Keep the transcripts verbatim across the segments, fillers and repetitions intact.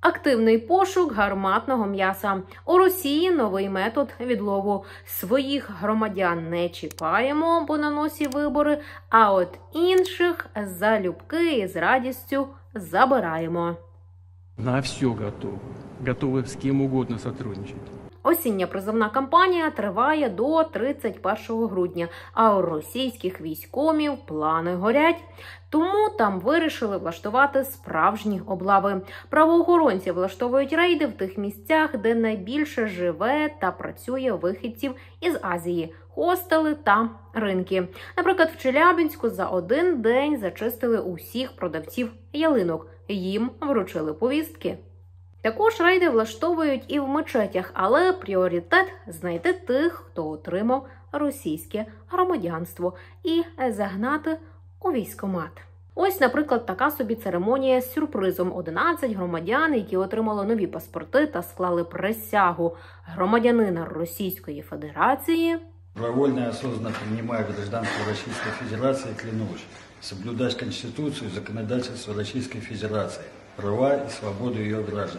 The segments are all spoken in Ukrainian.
Активний пошук гарматного м'яса. У Росії новий метод відлову. Своїх громадян не чіпаємо, бо на носі вибори, а от інших залюбки і з радістю забираємо. На все готово. Готовы с кем угодно сотрудничать. Осіння призовна кампанія триває до тридцять першого грудня, а у російських військомів плани горять. Тому там вирішили влаштувати справжні облави. Правоохоронці влаштовують рейди в тих місцях, де найбільше живе та працює вихідців із Азії – хостели та ринки. Наприклад, в Челябинську за один день зачистили усіх продавців ялинок. Їм вручили повістки. Також рейди влаштовують і в мечетях, але пріоритет – знайти тих, хто отримав російське громадянство, і загнати у військкомат. Ось, наприклад, така собі церемонія з сюрпризом. одинадцять громадян, які отримали нові паспорти та склали присягу громадянина Російської Федерації. Добровольно и осознанно принимая гражданство Российской Федерации, клянусь соблюдать Конституцию и законодательство Российской Федерации, права и свободу ее граждан.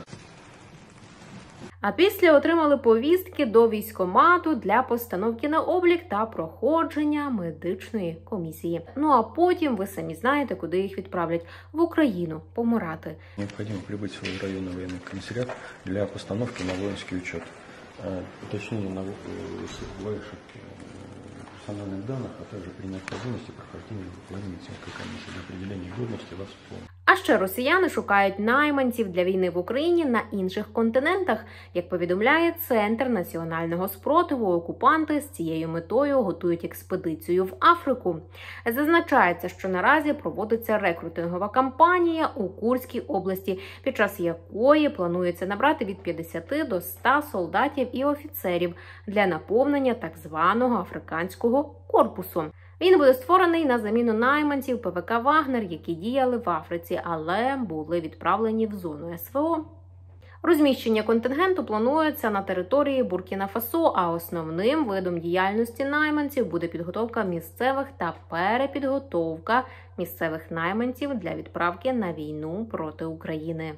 А після отримали повістки до військкомату для постановки на облік та проходження медичної комісії. Ну а потім ви самі знаєте, куди їх відправлять – в Україну помирати. Необходимо прибыть в свой районный военный комиссариат для постановки на воинский учет. Уточнение на ваших персональных данных, а также при необходимости прохождения военно-медицинской комиссии для определения годности вас в полном. А ще росіяни шукають найманців для війни в Україні на інших континентах. Як повідомляє Центр національного спротиву, окупанти з цією метою готують експедицію в Африку. Зазначається, що наразі проводиться рекрутингова кампанія у Курській області, під час якої планується набрати від п'ятдесяти до ста солдатів і офіцерів для наповнення так званого африканського корпусу. Він буде створений на заміну найманців ПВК «Вагнер», які діяли в Африці, але були відправлені в зону СВО. Розміщення контингенту планується на території Буркіна-Фасо, а основним видом діяльності найманців буде підготовка місцевих та перепідготовка місцевих найманців для відправки на війну проти України.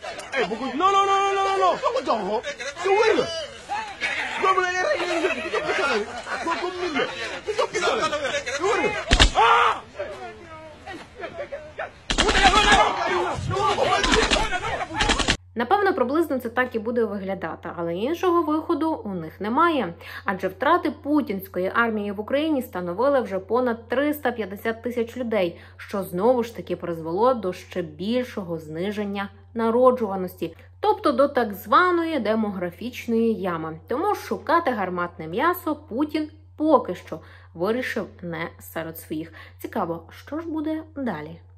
Напевно, приблизно це так і буде виглядати, але іншого виходу у них немає. Адже втрати путінської армії в Україні становили вже понад триста п'ятдесят тисяч людей, що знову ж таки призвело до ще більшого зниження народжуваності, тобто до так званої демографічної ями. Тому шукати гарматне м'ясо Путін поки що вирішив не серед своїх. Цікаво, що ж буде далі?